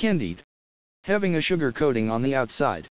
Candied. Having a sugar coating on the outside.